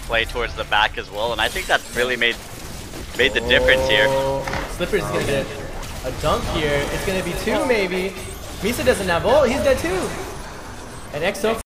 play towards the back as well, and I think that really made the difference here. Slipper's gonna get a dunk here. It's gonna be 2 maybe. Misa doesn't have ult. He's dead too. And XO